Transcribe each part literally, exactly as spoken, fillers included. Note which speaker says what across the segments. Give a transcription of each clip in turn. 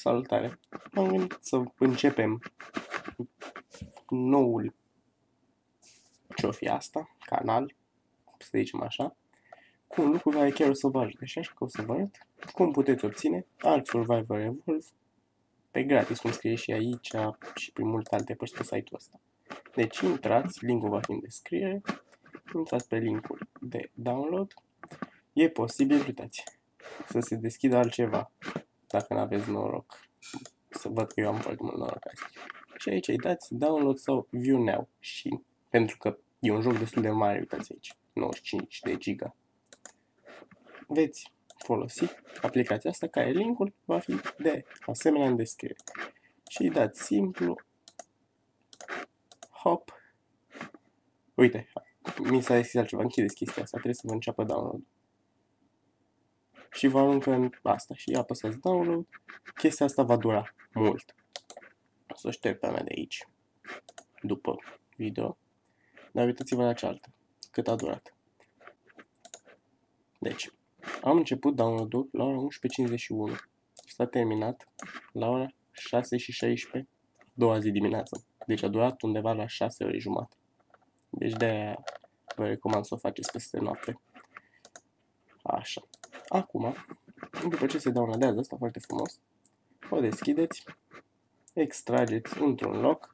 Speaker 1: Salutare! M-am gândit să începem noul, ce-o fi asta, canal, să zicem așa, cu un lucru care chiar o să vă ajute. Și așa că o să vă arăt cum puteți obține Ark Survival Evolve pe gratis, cum scrie și aici și prin multe alte părți pe site-ul ăsta. Deci intrați, linkul va fi în descriere, intrați pe linkul de download. E posibil, uitați, să se deschidă altceva, dacă nu aveți noroc. Să văd că eu am foarte mult noroc azi. Și aici îi dați download sau view now. Și pentru că e un joc destul de mare, uitați aici, nouăzeci și cinci de giga. Veți folosi aplicația asta, care linkul va fi de asemenea în descriere. Și îi dați simplu hop. Uite, mi s-a deschis altceva, închideți chestia asta, trebuie să vă înceapă download. Și vă aruncă în asta și apăsați download. Chestia asta va dura mult. O să o șterg pe mea de aici, după video. Dar uitați-vă la cealaltă, cât a durat. Deci, am început download-ul la ora unsprezece cincizeci și unu. S-a terminat la ora șase și șaisprezece, doua zi dimineață. Deci a durat undeva la șase ore jumate. Deci de-aia vă recomand să o faceți peste noapte. Așa. Acum, după ce se downloadează asta foarte frumos, o deschideți, extrageți într-un loc.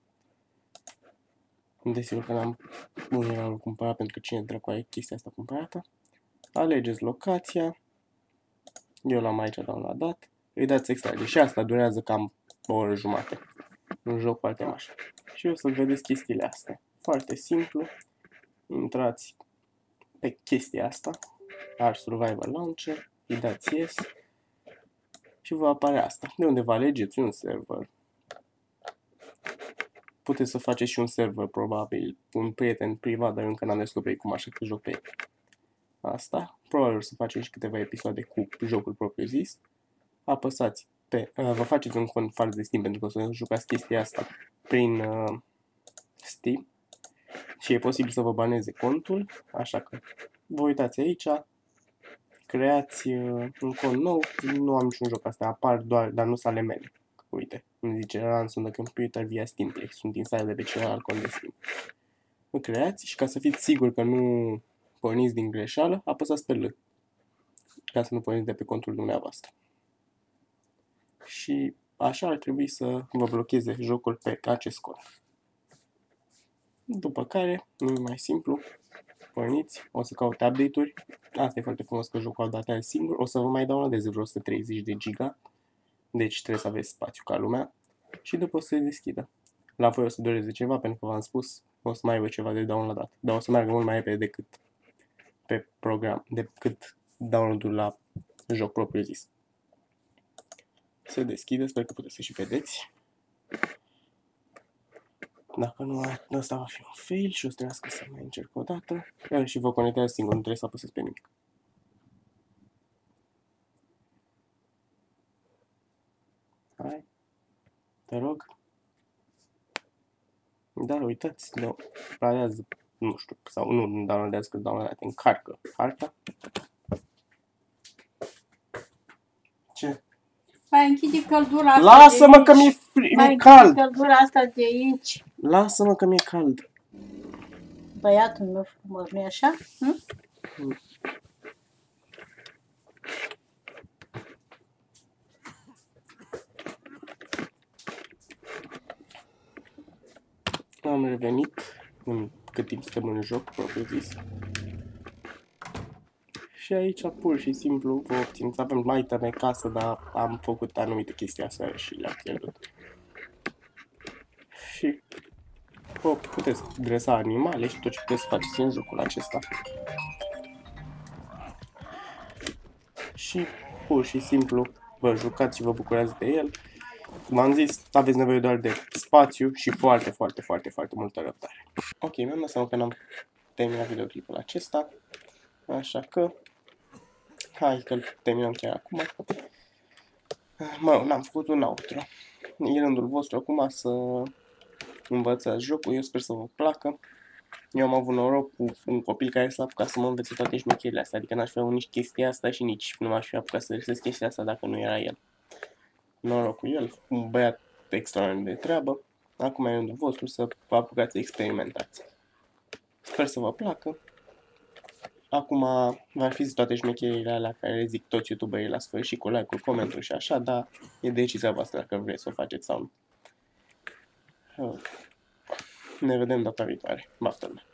Speaker 1: Desigur că n-am unul cumpărat, pentru că cine dracu are chestia asta cumpărată. Alegeți locația. Eu l-am aici downloadat. Îi dați extrage. Și asta durează cam o oră jumate. Un joc foarte mare. Și o să vedeți chestiile astea. Foarte simplu. Intrați pe chestia asta. Ark Survival Launcher. Îi dați yes. Și vă apare asta. De unde vă alegeți un server. Puteți să faceți și un server, probabil, un prieten privat, dar eu încă n-am descoperit cum așa că joc pe el. Asta. Probabil o să faceți și câteva episoade cu jocul propriu zis. Apăsați pe... Uh, vă faceți un cont fals de Steam, pentru că o să jucați chestia asta prin uh, Steam. Și e posibil să vă baneze contul, așa că vă uitați aici, creați uh, un cont nou. Nu am niciun joc, astea apar doar, dar nu sunt ale mele. Uite, îmi zice Runs on the computer via Steamplay. Sunt inside de pe celălalt cont de Steam. Îl creați și ca să fiți siguri că nu porniți din greșeală, apăsați pe L. Ca să nu porniți de pe contul dumneavoastră. Și așa ar trebui să vă blocheze jocul pe acest cont. După care, nu mai simplu, porniți, o să caute update-uri. Asta e foarte frumos că jocul a dat singur. O să vă mai downloadeze vreo o sută treizeci de giga. Deci trebuie să aveți spațiu ca lumea. Și după o să se deschidă. La voi o să dureze ceva, pentru că v-am spus, o să mai aibă ceva de downloadat. Dar o să meargă mult mai repede decât pe program, decât download-ul la joc propriu zis. Se deschide, sper că puteți să și vedeți. Dacă nu, ăsta va fi un fail și o să trebuiască să mai încerc o dată. Iar și vă conectați singur, nu trebuie să apăsați pe nimic. Hai, te rog. Da, uitați, downloadează, nu știu, sau nu downloadează, că downloadează, încarcă harta. Ce?
Speaker 2: Mai închide căldura asta.
Speaker 1: Lasă-mă că mi-e mi cald.
Speaker 2: Căldura asta de aici.
Speaker 1: Lasă-mă că mi-e cald.
Speaker 2: Băiatul meu frumos, nu-i așa? Hm?
Speaker 1: Mm. Am revenit în cât timp suntem în joc, propriu zis. Și aici pur și simplu vă obțineți. Avem mai tăme casă, dar am făcut anumite chestii astea și le-am pierdut. Și vă puteți dresa animale și tot ce puteți să faceți în jocul acesta. Și pur și simplu vă jucați și vă bucurați de el. Cum am zis, aveți nevoie doar de spațiu și foarte, foarte, foarte, foarte multă răbdare. Ok, mi-am dat seama că n-am terminat videoclipul acesta, așa că hai că-l terminăm chiar acum. Mă, n-am făcut un outro. E rândul vostru acum să învățați jocul, eu sper să vă placă. Eu am avut noroc cu un copil care s-a apucat să mă învețe toate șmecherile astea, adică n-aș fi avut nici chestia asta și nici nu m-aș fi apucat să găsesc chestia asta dacă nu era el. noroc cu el, un băiat extraordinar de treabă. Acum e rândul vostru să vă apucați să experimentați. Sper să vă placă. Acum va fi toate șmecherile alea care le zic toți youtuberii la sfârșit cu like-uri, comentarii și așa, dar e decizia voastră dacă vreți să o faceți sau nu. Ne vedem data viitoare. Baftă-mi!